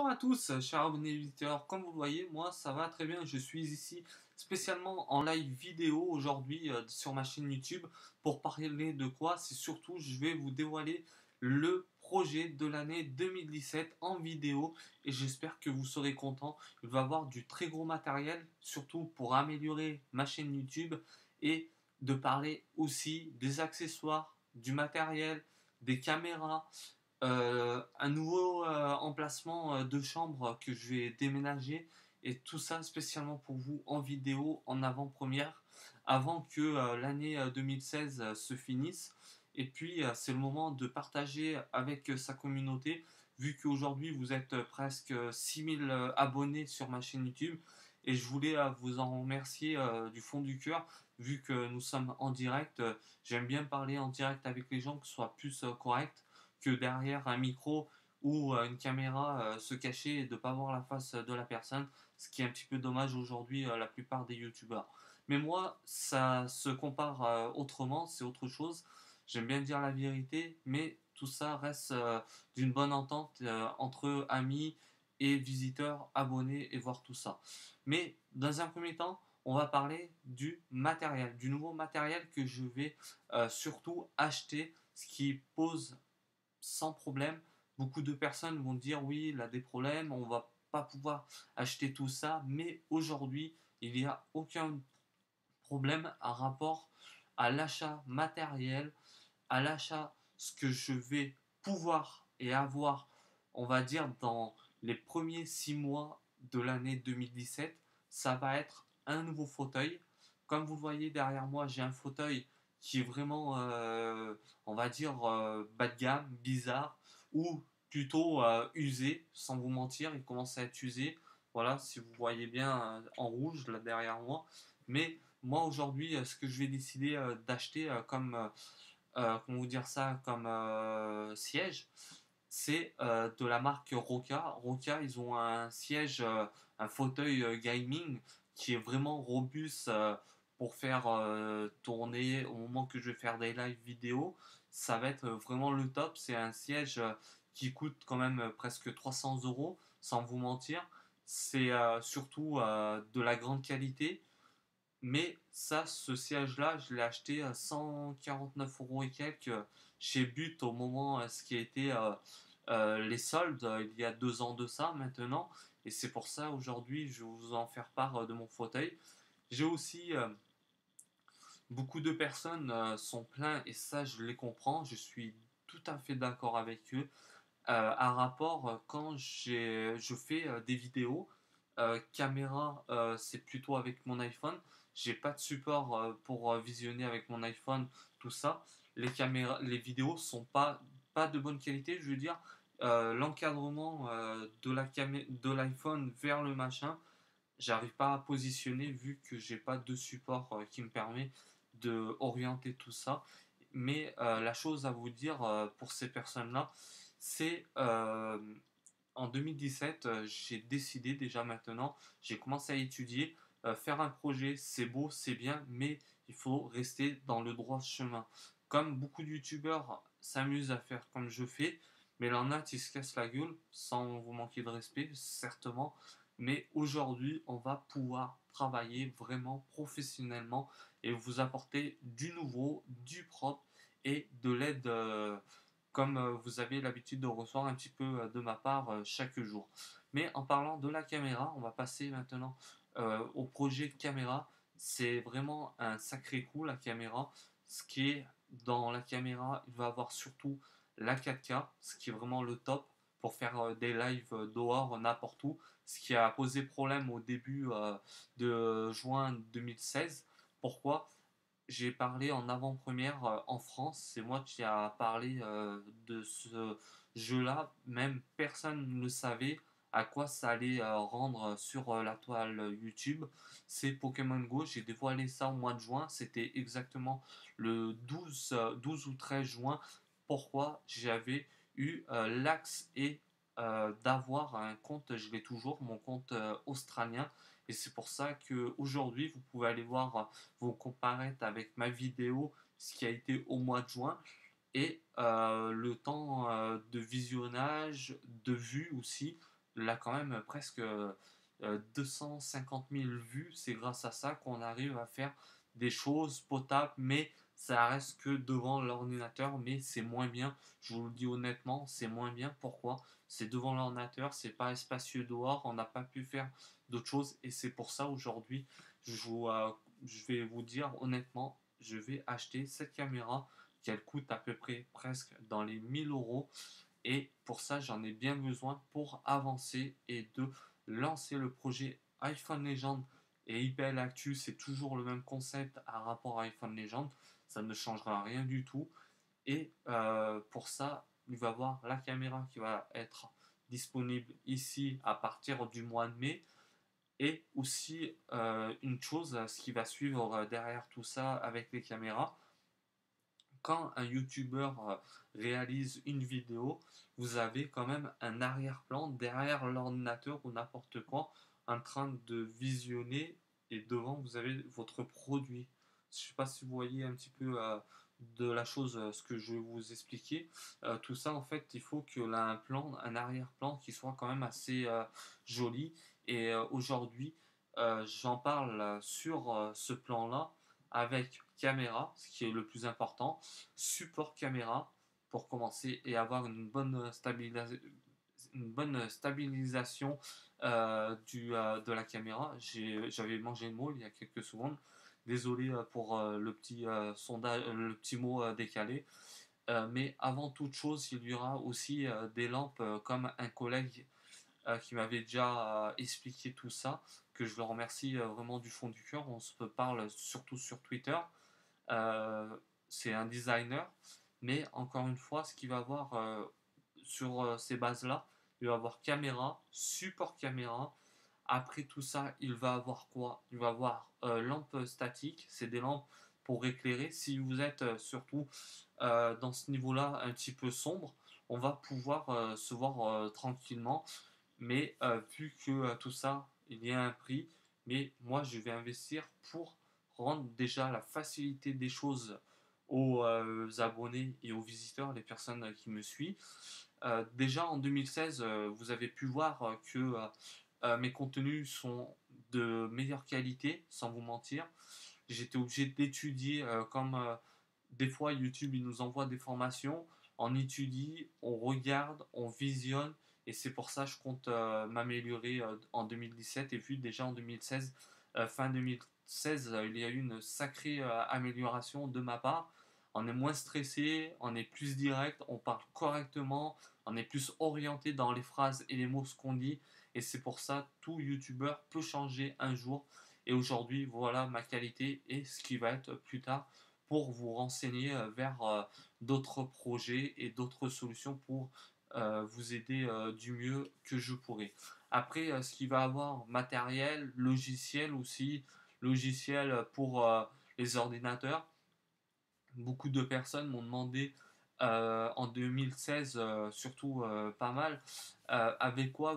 à tous, chers abonnés et visiteurs. Comme vous le voyez, moi ça va très bien. Je suis ici spécialement en live vidéo aujourd'hui sur ma chaîne YouTube pour parler de quoi? C'est surtout, je vais vous dévoiler le projet de l'année 2017 en vidéo et j'espère que vous serez contents. Il va y avoir du très gros matériel, surtout pour améliorer ma chaîne YouTube et de parler aussi des accessoires, du matériel, des caméras, un nouveau emplacement de chambre que je vais déménager et tout ça spécialement pour vous en vidéo en avant-première avant que l'année 2016 se finisse. Et puis c'est le moment de partager avec sa communauté vu qu'aujourd'hui vous êtes presque 6000 abonnés sur ma chaîne YouTube et je voulais vous en remercier du fond du cœur vu que nous sommes en direct. J'aime bien parler en direct avec les gens, que ce soit plus correct que derrière un micro ou une caméra se cacher et de ne pas voir la face de la personne, ce qui est un petit peu dommage aujourd'hui la plupart des youtubeurs. Mais moi, ça se compare autrement, c'est autre chose. J'aime bien dire la vérité, mais tout ça reste d'une bonne entente entre amis et visiteurs, abonnés et voir tout ça. Mais dans un premier temps, on va parler du matériel, du nouveau matériel que je vais surtout acheter, ce qui pose sans problème. Beaucoup de personnes vont dire oui, il a des problèmes, on va pas pouvoir acheter tout ça, mais aujourd'hui, il n'y a aucun problème à rapport à l'achat matériel, à l'achat ce que je vais pouvoir et avoir, on va dire, dans les premiers 6 mois de l'année 2017, ça va être un nouveau fauteuil. Comme vous le voyez derrière moi, j'ai un fauteuil qui est vraiment, on va dire, bas de gamme, bizarre, ou plutôt usé, sans vous mentir, il commence à être usé. Voilà, si vous voyez bien en rouge là derrière moi. Mais moi aujourd'hui, ce que je vais décider d'acheter comme comment vous dire ça, comme siège, c'est de la marque Roca. Roca, ils ont un siège, un fauteuil gaming qui est vraiment robuste pour faire tourner au moment que je vais faire des live vidéo. Ça va être vraiment le top. C'est un siège qui coûte quand même presque 300 euros, sans vous mentir. C'est surtout de la grande qualité. Mais ça, ce siège-là, je l'ai acheté à 149 euros et quelques chez But au moment ce qui a été les soldes il y a 2 ans de ça maintenant. Et c'est pour ça aujourd'hui, je vais vous en faire part de mon fauteuil. J'ai aussi beaucoup de personnes sont pleins et ça, je les comprends. Je suis tout à fait d'accord avec eux. À rapport quand je fais des vidéos, caméra, c'est plutôt avec mon iPhone. J'ai pas de support pour visionner avec mon iPhone, tout ça. Les caméras, les vidéos sont pas de bonne qualité. Je veux dire, l'encadrement de l'iPhone vers le machin, j'arrive pas à positionner vu que j'ai pas de support qui me permet de orienter tout ça. Mais la chose à vous dire pour ces personnes-là, c'est en 2017, j'ai décidé déjà maintenant, j'ai commencé à étudier, faire un projet, c'est beau, c'est bien, mais il faut rester dans le droit chemin. Comme beaucoup de youtubeurs s'amusent à faire comme je fais, mais il y en a qui se cassent la gueule, sans vous manquer de respect, certainement. Mais aujourd'hui, on va pouvoir travailler vraiment professionnellement et vous apporter du nouveau, du propre et de l'aide comme vous avez l'habitude de recevoir un petit peu de ma part chaque jour. Mais en parlant de la caméra, on va passer maintenant au projet caméra. C'est vraiment un sacré coup la caméra. Ce qui est dans la caméra, il va avoir surtout la 4K, ce qui est vraiment le top pour faire des lives dehors, n'importe où. Ce qui a posé problème au début de juin 2016. Pourquoi? J'ai parlé en avant-première en France, c'est moi qui a parlé de ce jeu-là, même personne ne le savait à quoi ça allait rendre sur la toile YouTube. C'est Pokémon Go, j'ai dévoilé ça au mois de juin, c'était exactement le 12 ou 13 juin. Pourquoi? J'avais eu l'axe et d'avoir un compte, je l'ai toujours, mon compte australien. Et c'est pour ça qu'aujourd'hui, vous pouvez aller voir vos comparaître avec ma vidéo, ce qui a été au mois de juin, et le temps de visionnage, de vue aussi. il a quand même presque 250 000 vues. C'est grâce à ça qu'on arrive à faire des choses potables, mais ça reste que devant l'ordinateur, mais c'est moins bien. Je vous le dis honnêtement, c'est moins bien. Pourquoi? C'est devant l'ordinateur, c'est pas spacieux dehors, on n'a pas pu faire d'autres choses, et c'est pour ça aujourd'hui, je vais vous dire honnêtement, je vais acheter cette caméra qu'elle coûte à peu près presque dans les 1 000 euros. Et pour ça, j'en ai bien besoin pour avancer et de lancer le projet iPhone Legend et IPL Actu. C'est toujours le même concept à rapport à iPhone Legend. Ça ne changera rien du tout. Et pour ça, il va y avoir la caméra qui va être disponible ici à partir du mois de mai. Et aussi une chose, ce qui va suivre derrière tout ça avec les caméras, quand un YouTuber réalise une vidéo, vous avez quand même un arrière-plan derrière l'ordinateur ou n'importe quoi en train de visionner, et devant vous avez votre produit. Je ne sais pas si vous voyez un petit peu de la chose, ce que je vais vous expliquer. Tout ça, en fait, il faut que là, un plan, un arrière-plan qui soit quand même assez joli. Et aujourd'hui, j'en parle sur ce plan-là avec caméra, ce qui est le plus important, support caméra pour commencer et avoir une bonne stabilisation de la caméra. J'avais mangé le mot il y a quelques secondes. Désolé pour le petit sondage, le petit mot décalé. Mais avant toute chose, il y aura aussi des lampes comme un collègue qui m'avait déjà expliqué tout ça, que je le remercie vraiment du fond du cœur. On se parle surtout sur Twitter. Euh, c'est un designer, mais encore une fois, ce qu'il va avoir sur ces bases-là, il va avoir caméra, support caméra. Après tout ça, il va avoir quoi? Il va avoir lampe statique, c'est des lampes pour éclairer. Si vous êtes surtout dans ce niveau-là un petit peu sombre, on va pouvoir se voir tranquillement. Mais vu que tout ça, il y a un prix, mais moi je vais investir pour rendre déjà la facilité des choses aux abonnés et aux visiteurs, les personnes qui me suivent. Déjà en 2016, vous avez pu voir que mes contenus sont de meilleure qualité, sans vous mentir. J'étais obligé d'étudier, comme des fois YouTube il nous envoie des formations, on étudie, on regarde, on visionne, et c'est pour ça que je compte m'améliorer en 2017, et vu déjà en 2016, fin 2016, il y a eu une sacrée amélioration de ma part. On est moins stressé, on est plus direct, on parle correctement, on est plus orienté dans les phrases et les mots ce qu'on dit, et c'est pour ça tout youtubeur peut changer un jour. Et aujourd'hui, voilà ma qualité et ce qui va être plus tard pour vous renseigner vers d'autres projets et d'autres solutions pour vous aider du mieux que je pourrai. Après, ce qui va avoir matériel, logiciel aussi, logiciel pour les ordinateurs. Beaucoup de personnes m'ont demandé en 2016, surtout pas mal, avec quoi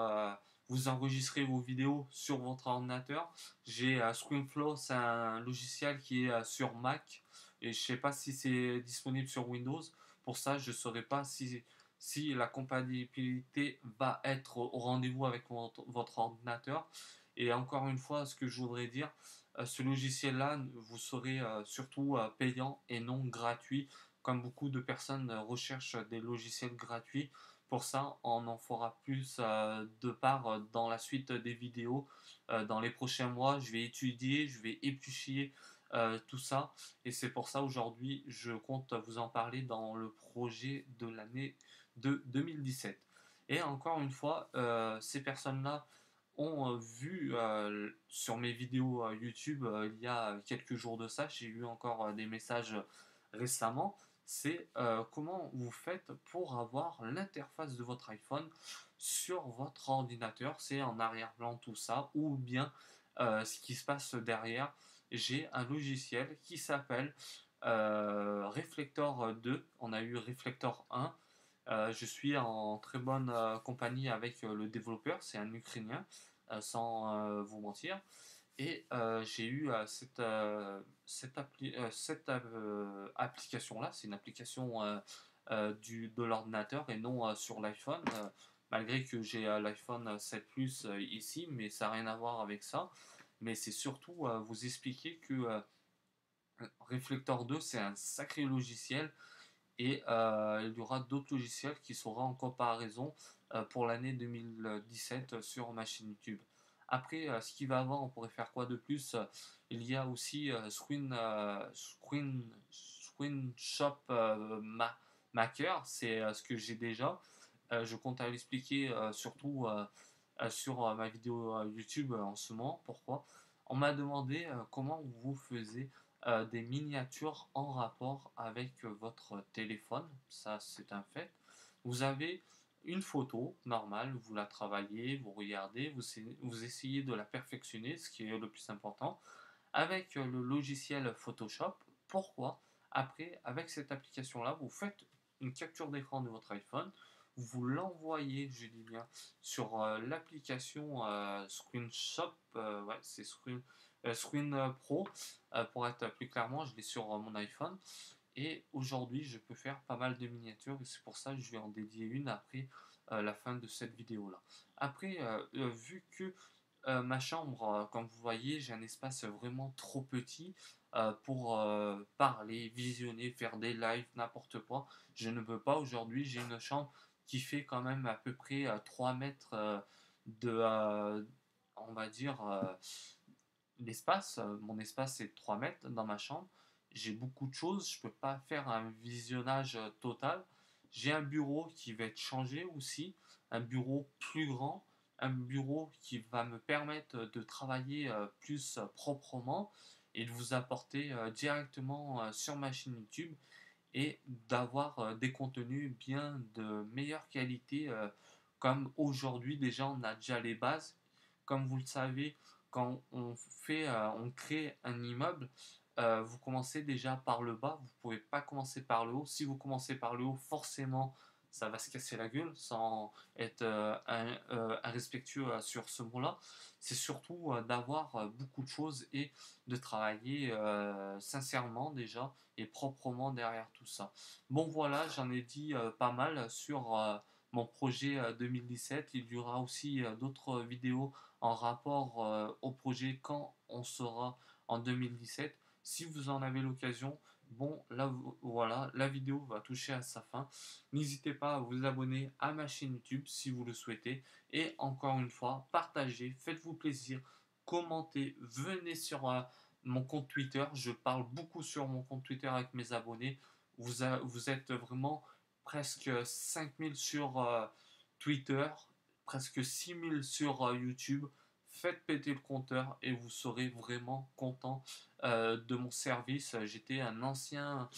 vous enregistrez vos vidéos sur votre ordinateur. J'ai ScreenFlow, c'est un logiciel qui est sur Mac, et je ne sais pas si c'est disponible sur Windows. Pour ça, je ne saurais pas si la compatibilité va être au rendez-vous avec votre ordinateur. Et encore une fois, ce que je voudrais dire, ce logiciel-là, vous serez surtout payant et non gratuit, comme beaucoup de personnes recherchent des logiciels gratuits. Pour ça, on en fera plus de part dans la suite des vidéos. Dans les prochains mois, je vais étudier, je vais éplucher tout ça. Et c'est pour ça aujourd'hui, je compte vous en parler dans le projet de l'année de 2017. Et encore une fois, ces personnes-là ont vu sur mes vidéos YouTube il y a quelques jours de ça, j'ai eu encore des messages récemment, c'est comment vous faites pour avoir l'interface de votre iPhone sur votre ordinateur, c'est en arrière-plan tout ça, ou bien ce qui se passe derrière. J'ai un logiciel qui s'appelle Reflector 2, on a eu Reflector 1. Je suis en très bonne compagnie avec le développeur, c'est un Ukrainien, sans vous mentir. Et j'ai eu cette application-là, c'est une application de l'ordinateur et non sur l'iPhone. malgré que j'ai l'iPhone 7 Plus ici, mais ça n'a rien à voir avec ça. Mais c'est surtout vous expliquer que Reflector 2, c'est un sacré logiciel et il y aura d'autres logiciels qui seront en comparaison pour l'année 2017 sur ma chaîne YouTube. Après, ce qu'il va avoir, on pourrait faire quoi de plus? Il y a aussi Screenshot Maker, c'est ce que j'ai déjà. Je compte à l'expliquer surtout sur ma vidéo YouTube en ce moment. Pourquoi? On m'a demandé comment vous faisiez des miniatures en rapport avec votre téléphone. Ça, c'est un fait. Vous avez une photo normale, vous la travaillez, vous regardez, vous essayez de la perfectionner, ce qui est le plus important, avec le logiciel Photoshop. Pourquoi? Après, avec cette application-là, vous faites une capture d'écran de votre iPhone, vous l'envoyez, je dis bien, sur l'application Screenshot, ouais, c'est Screen Pro, pour être plus clairement, je l'ai sur mon iPhone. Et aujourd'hui, je peux faire pas mal de miniatures et c'est pour ça que je vais en dédier une après la fin de cette vidéo-là. Après, vu que ma chambre, comme vous voyez, j'ai un espace vraiment trop petit pour parler, visionner, faire des lives, n'importe quoi. Je ne peux pas aujourd'hui. J'ai une chambre qui fait quand même à peu près 3 mètres de, on va dire, l'espace. Mon espace est 3 mètres dans ma chambre. J'ai beaucoup de choses. Je ne peux pas faire un visionnage total. J'ai un bureau qui va être changé aussi. Un bureau plus grand, un bureau qui va me permettre de travailler plus proprement et de vous apporter directement sur ma chaîne YouTube et d'avoir des contenus bien de meilleure qualité comme aujourd'hui déjà on a déjà les bases. Comme vous le savez, quand on crée un immeuble, vous commencez déjà par le bas, vous ne pouvez pas commencer par le haut. Si vous commencez par le haut, forcément ça va se casser la gueule sans être irrespectueux sur ce mot-là. C'est surtout d'avoir beaucoup de choses et de travailler sincèrement déjà et proprement derrière tout ça. Bon voilà, j'en ai dit pas mal sur mon projet 2017. Il y aura aussi d'autres vidéos en rapport au projet quand on sera en 2017. Si vous en avez l'occasion, bon, là, voilà, la vidéo va toucher à sa fin. N'hésitez pas à vous abonner à ma chaîne YouTube si vous le souhaitez. Et encore une fois, partagez, faites-vous plaisir, commentez, venez sur mon compte Twitter. Je parle beaucoup sur mon compte Twitter avec mes abonnés. Vous êtes vraiment presque 5000 sur Twitter, presque 6000 sur YouTube. Faites péter le compteur et vous serez vraiment content de mon service. J'étais un ancien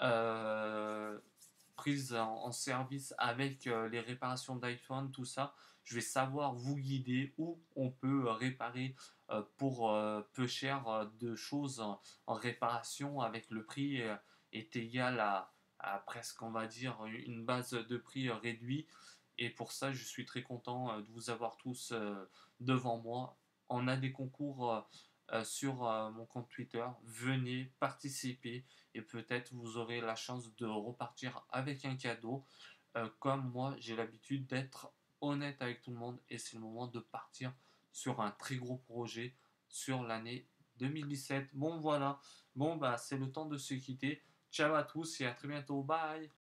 prise en service avec les réparations d'iPhone, tout ça. Je vais savoir vous guider où on peut réparer pour peu cher de choses en réparation avec le prix est égal à presque, on va dire, une base de prix réduit. Et pour ça, je suis très content de vous avoir tous devant moi. On a des concours sur mon compte Twitter. Venez participer et peut-être vous aurez la chance de repartir avec un cadeau. Comme moi, j'ai l'habitude d'être honnête avec tout le monde et c'est le moment de partir sur un très gros projet sur l'année 2017. Bon voilà, bon bah c'est le temps de se quitter. Ciao à tous et à très bientôt. Bye.